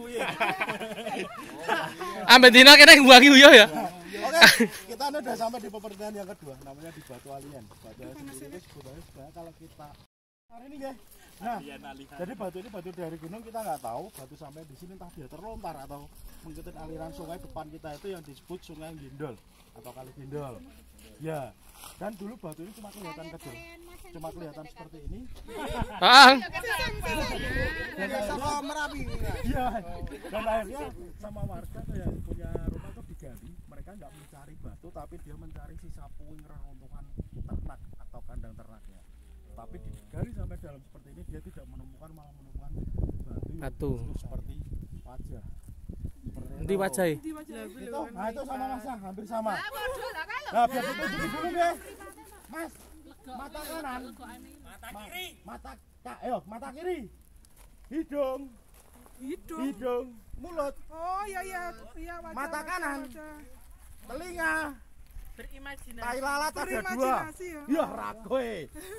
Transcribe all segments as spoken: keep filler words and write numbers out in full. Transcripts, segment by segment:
Ambek dina kene ngwangi uyo ya. Oke, kita udah sampai di pemerintahan yang kedua, namanya di Batu Alian. Batu Alian sendiri sebetulnya sebenarnya kalau kita hari ini guys. Nah, jadi batu ini batu dari gunung, kita nggak tahu batu sampai di sini entah dia terlontar atau mengikuti aliran sungai depan kita itu yang disebut Sungai Gendol atau Kali Gendol. Ya, dan dulu batu ini cuma kelihatan kecil, cuma kelihatan seperti ini. Ah. Dan sama Merapi. Iya, dan akhirnya sama warga tuh yang punya rumah tuh digali. Mereka nggak mencari batu, tapi dia mencari sisa puing reruntuhan ternak atau kandang ternaknya. Tapi digali sampai dalam seperti ini dia tidak menemukan, malah menemukan batu, batu. seperti wajah. Nanti wajah. Itu, nah itu sama Mas, hampir sama. Nah biar ditunjukin dulu deh, Mas. Mata kanan, mata kiri, mata kak, ayo mata kiri, hidung, hidung, hidung, mulut. Oh iya iya, iya wajah, mata kanan, wajah. Telinga. Berimajinasi. Tai lalat ada dua. Ya ragoe.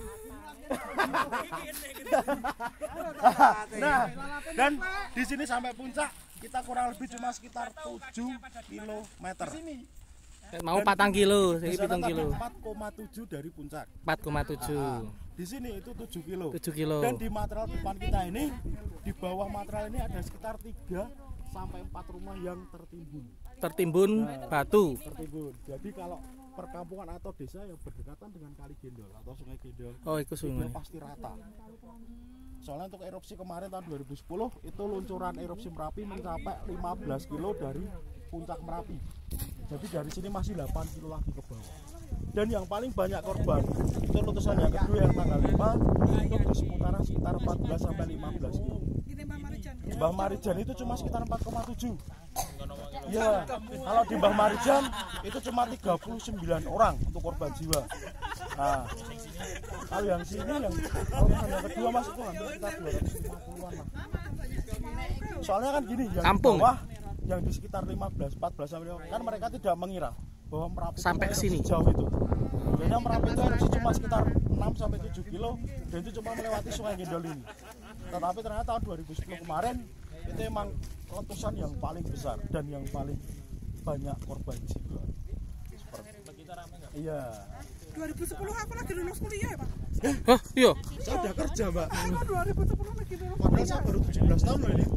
Nah, dan di sini sampai puncak kita kurang lebih cuma sekitar tujuh kilometer. Mau patang kilo, ini pitung kilo. empat koma tujuh dari puncak. empat koma tujuh. Di sini itu tujuh kilo. tujuh kilo. Dan di material depan kita ini, di bawah material ini ada sekitar tiga sampai empat rumah yang tertimbun. Tertimbun nah, batu. Tertimbun. Jadi kalau perkampungan atau desa yang berdekatan dengan Kali Gendol atau Sungai Gendol, oh itu sungai, pasti rata. Soalnya untuk erupsi kemarin tahun dua ribu sepuluh itu luncuran erupsi Merapi mencapai lima belas kilo dari puncak Merapi. Jadi dari sini masih delapan kilo lagi ke bawah. Dan yang paling banyak korban itu letusan yang kedua yang tanggal lima itu di seputaran sekitar empat belas sampai lima belas kilo. Mbah Marijan itu cuma sekitar empat koma tujuh. Ya, kalau di Mbah Marijan itu cuma tiga puluh sembilan orang untuk korban jiwa. Nah, kalau yang sini yang yang kedua Mas itu hampir sekitar dua ratus lima puluhan lah. Soalnya kan gini, yang kampung di bawah, yang di sekitar lima belas, empat belas sampai kan mereka tidak mengira bahwa Merapi sampai sini jauh itu. Karena Merapi itu erupsi cuma sekitar enam sampai tujuh kilo dan itu cuma melewati Sungai Gendol ini. Tetapi ternyata tahun dua ribu sepuluh kemarin itu emang letusan yang paling besar dan yang paling banyak korban jiwa. Seperti iya. dua ribu sepuluh aku lagi lulus kuliah ya Pak? Hah? Iya? Saya udah kerja Mbak. Aku dua ribu sepuluh lagi lulus kuliah. Padahal saya baru tujuh belas tahun loh ini.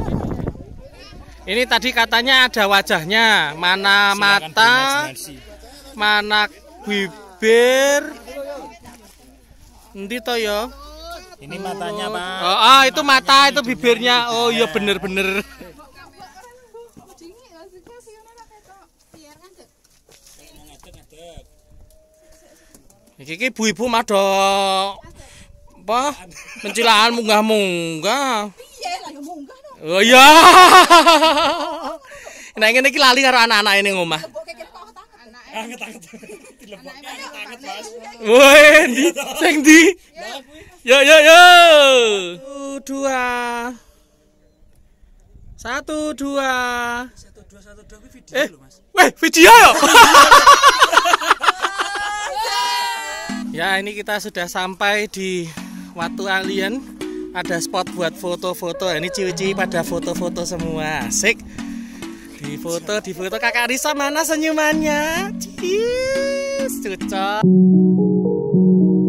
Ini tadi katanya ada wajahnya, mana mata, mana bibir, nanti toh ya. Ini matanya Pak. Oh, ah itu mata, itu bibirnya. Oh iya bener-bener. Iki ibu-ibu mado apa? Mencilaan munggah-munggah. Oh iya. Nah ngene iki lali karo anak-anak ini ngomah. Anget-anget. Dileboknya anget-anget Mas. Woi, ndi? Sing ndi? Yo yo yo. Satu dua. Satu dua. Satu dua satu dua video eh, loh Mas. Weh, video yo. Ya, ini kita sudah sampai di Batu Alian. Ada spot buat foto-foto. Ini ciwi-ciwi pada foto-foto semua. Asik. Di foto, di foto Kakak Risa mana senyumannya? Cheers, cocok.